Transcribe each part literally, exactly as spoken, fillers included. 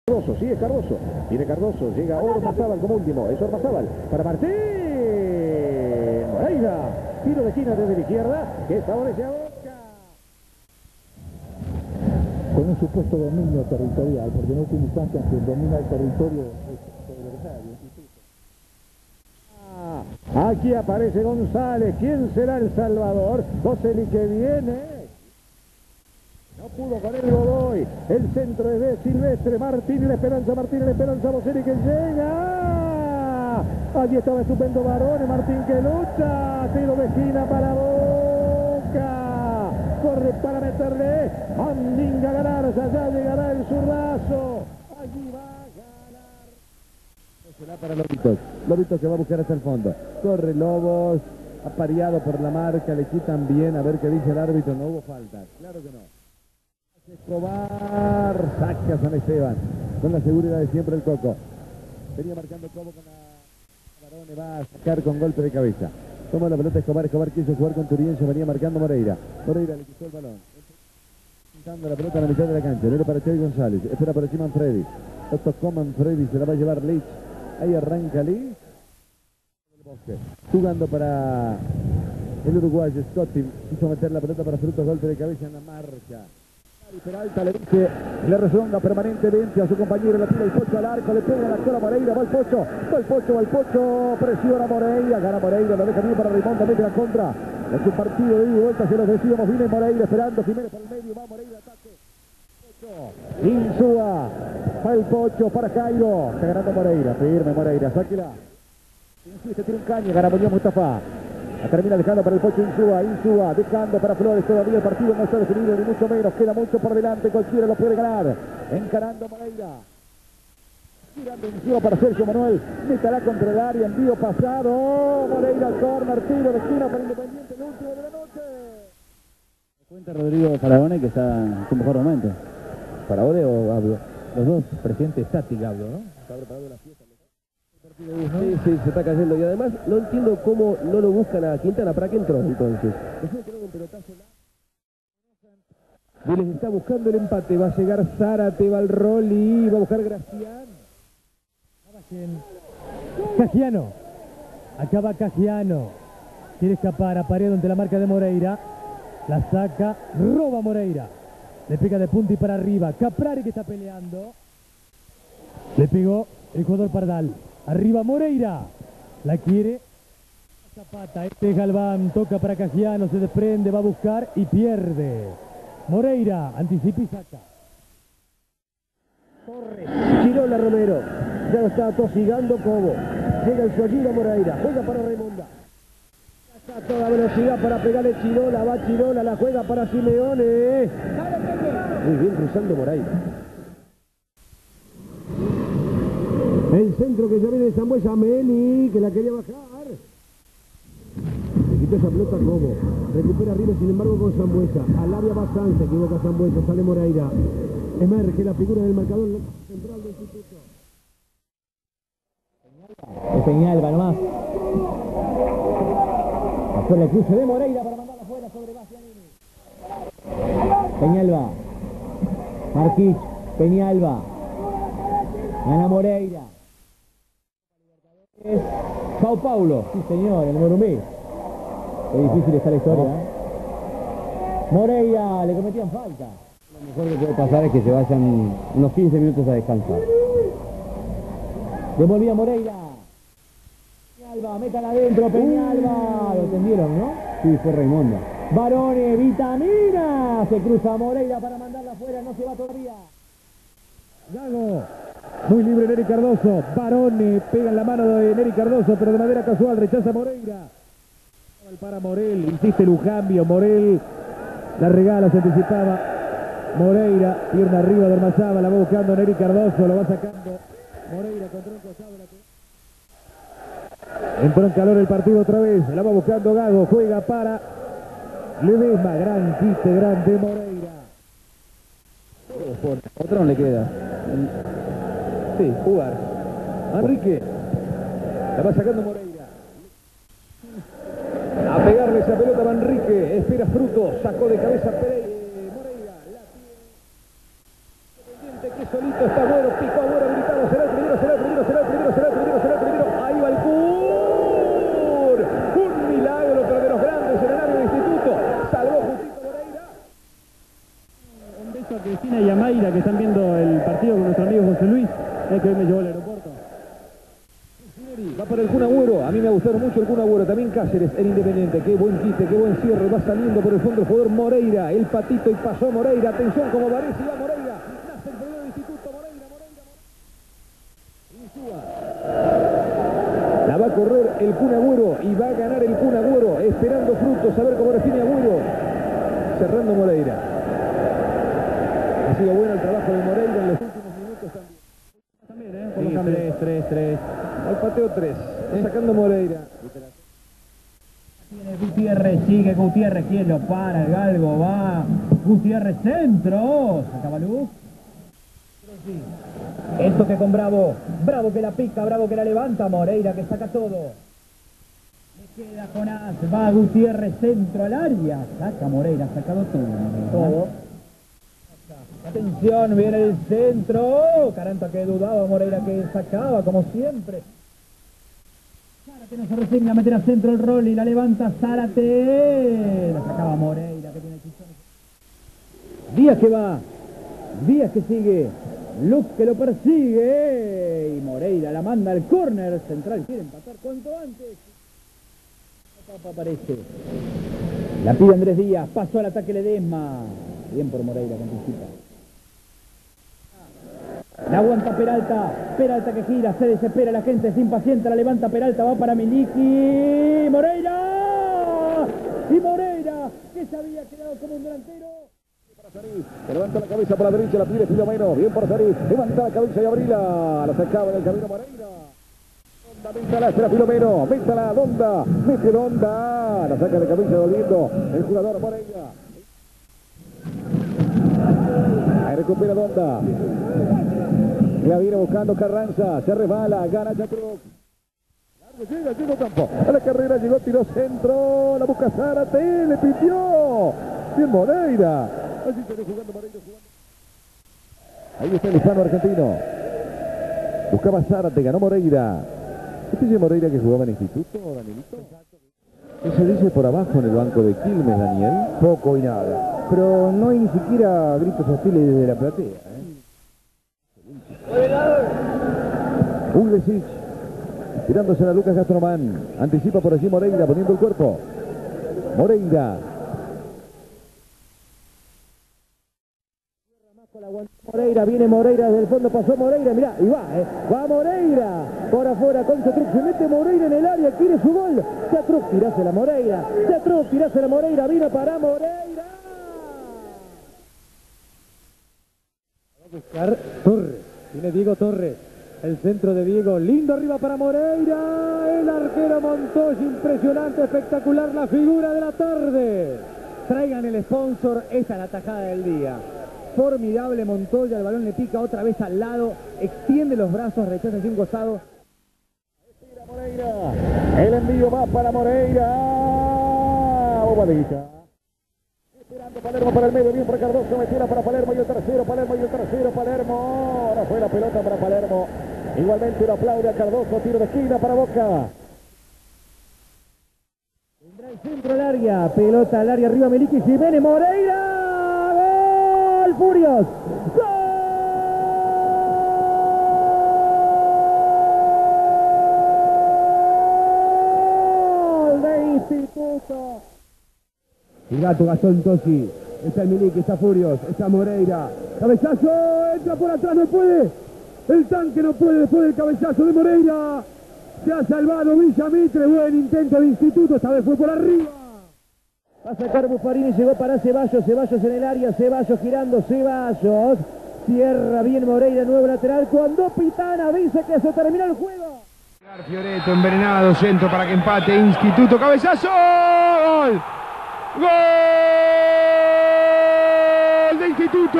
Cardoso, sigue Cardoso, viene Cardoso, llega Ormazábal como último, es Ormazábal para Martín Moreira, tiro de esquina desde la izquierda, que favorece a Boca. Con un supuesto dominio territorial, porque en última instancia quien domina el territorio es el adversario. Ah, aquí aparece González, ¿quién será el salvador? Joseli que viene. No pudo con el Godoy, el centro es de Silvestre, Martín y la Esperanza, Martín y la Esperanza, Boselli que llega. Allí estaba estupendo Barone, Martín que lucha, tiro de esquina para Boca. Corre para meterle, Mandinga Galarza, ya llegará el zurdazo. Allí va a ganar. Será para Lobitos, Lobitos que va a buscar hasta el fondo. Corre Lobos, apareado por la marca, le quitan bien, a ver qué dice el árbitro, no hubo falta, claro que no. Escobar, saca San Esteban, con la seguridad de siempre el Coco. Venía marcando Cobo con la Barone, va a sacar con golpe de cabeza. Toma la pelota Escobar, Escobar quiso jugar con Turiense, venía marcando Moreira. Moreira le quitó el balón. Pintando la pelota a la mitad de la cancha, le para Chávez González, espera para aquí Manfredi. Lo tocó Manfredi, se la va a llevar Lich. Ahí arranca Lich. Jugando para el uruguayo Scotti, quiso meter la pelota para Frutos, golpe de cabeza en la marca. Peralta le dice, le resonga permanentemente a su compañero, la tira el Pocho al arco, le pega la cola a Moreira, va el Pocho, va el Pocho, va el Pocho, presiona a Moreira, gana Moreira, lo deja bien para Rimonda, mete la contra, es un partido de ida y vuelta, se los decíamos, viene Moreira esperando, Jiménez por el medio, va Moreira, ataque, Pocho, Insúa, va el Pocho para Cairo, está ganando Moreira, firme Moreira, sáquela, insiste, tiene un caño, gana Muñoz Mustafa. La termina dejando para el Pocho Insúa, Insúa dejando para Flores, todavía el partido no está definido ni mucho menos, queda mucho por delante, cualquiera lo puede ganar, encarando Moreira, girando Insúa para Sergio Manuel, meterá contra el área, envío pasado, Moreira al córner, tiro de esquina para Independiente, el último de la noche. Cuenta Rodrigo Faraone que está en su mejor momento. ¿Faraone o Gabio? Los dos, presidente Stati Gabio, ¿no? Está preparado la fiesta. Sí, sí, se está cayendo y además no entiendo cómo no lo buscan a Quintana. ¿Para qué entró entonces? Vélez está buscando el empate, va a llegar Zárate, va al Rolli, va a buscar Gracián. Cagiano, acaba Cagiano, quiere escapar, apareado ante la marca de Moreira, la saca, roba Moreira, le pega de punta y para arriba, Caprari que está peleando, le pegó el jugador Pardal. Arriba Moreira, la quiere Zapata, este es Galván, toca para Cagiano, se desprende, va a buscar y pierde. Moreira, anticipa y saca. Torres, Chirola Romero, ya lo está tosigando Cobo, llega en su ayuda Moreira, juega para Raimonda. Está a toda velocidad para pegarle Chirola, va Chirola, la juega para Simeone. Muy bien cruzando Moreira. El centro que ya viene de Sambuesa, Meli, que la quería bajar. Le quitó esa pelota Cobo. Recupera arriba, sin embargo, con Sambuesa. Al área va Sanz, se equivoca Sambuesa, sale Moreira. Emerge la figura del marcador central del instituto. Es Peñalba nomás. Afuera el cruce de Moreira para mandarla afuera sobre Bastianini. Peñalba. Marquich, Peñalba. Gana Moreira. Es Sao Paulo, sí señor, el Morumbi. Qué difícil está la historia, ¿eh? Moreira, le cometían falta. Lo mejor que puede pasar es que se vayan unos quince minutos a descansar. Devolvía Moreira. Peñalba, métala adentro, Peñalba. Lo entendieron, ¿no? Sí, fue Raimonda. Barone, vitamina. Se cruza Moreira para mandarla afuera, no se va todavía. Gago, muy libre Neri Cardoso, Barone pega en la mano de Neri Cardoso, pero de manera casual rechaza Moreira. Para Morel, insiste Lujambio, Morel la regala, se anticipaba. Moreira, pierna arriba de Ormazábal, la va buscando Neri Cardoso, lo va sacando. Moreira contra un costado. La... Entró en calor el partido otra vez, la va buscando Gago, juega para Ledesma, gran quite, grande Moreira. Otro no le queda. Sí, jugar. Enrique. La va sacando Moreira. A pegarle esa pelota a Manrique. Espera Fruto. Sacó de cabeza Pereira. Moreira. La tiene. Independiente que solito está bueno. Pica. Fue Agüero habilitado, será el primero, será el primero, será el primero, será el primero, será el primero. Ahí va el Kun. Un milagro, pero de los grandes en el área del Instituto. Salvó Justito Moreira. Un beso a Cristina y a Mayra que están viendo el partido con nuestro amigo José Luis, es que hoy me llevó al aeropuerto. Va para el Kun Agüero, a mí me ha gustado mucho el Kun Agüero, también Cáceres, el Independiente, qué buen quite, qué buen cierre, va saliendo por el fondo el jugador Moreira, el patito y pasó Moreira, atención como parece, va Moreira, nace el primer Instituto, Moreira, Moreira, Moreira. La va a correr el Kun Agüero y va a ganar el Kun Agüero, esperando frutos, a ver cómo define Agüero, cerrando Moreira. Ha sido bueno el trabajo de Moreira en los últimos minutos también. También, ¿eh? Por los cambios. tres, tres, tres. Al pateo tres, está sacando Moreira. Tiene Gutiérrez, sigue Gutiérrez, ¿quién lo para? El galgo va. Gutiérrez, centro. Saca Balú. Esto que con Bravo. Bravo que la pica, Bravo que la levanta. Moreira que saca todo. Le queda con As. Va Gutiérrez, centro al área. Saca Moreira, ha sacado todo. Todo. Atención, viene el centro. Caranta que dudaba, Moreira que sacaba, como siempre. Zárate no se resigna a meter a centro el rol y la levanta Zárate. La sacaba Moreira que tiene chichones. Díaz que va, Díaz que sigue, Luz que lo persigue y Moreira la manda al córner central, quiere empatar cuanto antes. Papa aparece, la pide Andrés Díaz, pasó al ataque Ledesma, bien por Moreira que anticipa. La aguanta Peralta, Peralta que gira, se desespera, la gente se impacienta, la levanta Peralta, va para Miliki, Moreira, y Moreira, que se había quedado como un delantero. Se levanta la cabeza por la derecha, la pide Filomeno, bien por Sarif, levanta la cabeza y abrila, la sacaba del camino Moreira. Donda, métala, será Filomeno, métala, Donda, mete Donda, la saca de cabeza volviendo el jugador Moreira. Ahí recupera Donda. La viene buscando Carranza, se resbala, gana Yatruc. Llega, llega a campo, a la carrera llegó, tiró centro, la busca Zárate, le pidió. Bien Moreira. Así se jugando Moreira, jugando. Ahí está el hispano argentino. Buscaba Zárate, ganó Moreira. ¿Este es el Moreira que jugaba en el Instituto, Danielito? ¿Qué se dice por abajo en el banco de Quilmes, Daniel? Poco y nada. Pero no hay ni siquiera gritos hostiles desde la platea, ¿eh? Uglesic, tirándose a Lucas Gastromán, anticipa por allí Moreira, poniendo el cuerpo. Moreira. Moreira, viene Moreira desde el fondo, pasó Moreira, mirá, y va, eh, va Moreira, por afuera con Yatruc, se mete Moreira en el área, quiere su gol. Yatruc, tirásela Moreira, Yatruc, tirásela Moreira, vino para Moreira. Va a buscar Torres, tiene Diego Torres. El centro de Diego, lindo arriba para Moreira, el arquero Montoya, impresionante, espectacular, la figura de la tarde. Traigan el sponsor, esta es la tajada del día. Formidable Montoya, el balón le pica otra vez al lado, extiende los brazos, rechaza hacia un costado. Estira Moreira, el envío va para Moreira, bobadita. Esperando Palermo para el medio, bien para Cardoso, metiera para Palermo y el tercero, Palermo y el tercero, Palermo. Ahora fue la pelota para Palermo. Igualmente lo aplaude a Cardoso, tiro de esquina para Boca. Tendrá el centro al área, pelota al área, arriba Miliki, Jiménez, Moreira. ¡Gol, Furios! ¡Gol de Instituto! El gato Gastón Tosi, está el Miliki, está Furios, está Moreira, cabezazo, entra por atrás, no puede, el tanque no puede después del cabezazo de Moreira, se ha salvado Villamitre, buen intento de Instituto, esta vez fue por arriba. Va a sacar Buffarini, llegó para Ceballos, Ceballos en el área, Ceballos girando, Ceballos, cierra bien Moreira, nuevo lateral, cuando Pitana dice que se terminó el juego. Fioreto envenenado, centro para que empate, Instituto, cabezazo, ¡gol! ¡Gol de Instituto!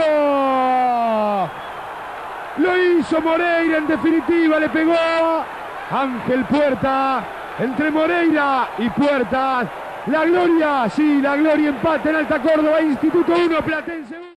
Lo hizo Moreira en definitiva, le pegó Ángel Puerta, entre Moreira y Puerta. La gloria, sí, la gloria, empate en Alta Córdoba, Instituto uno, Platense uno.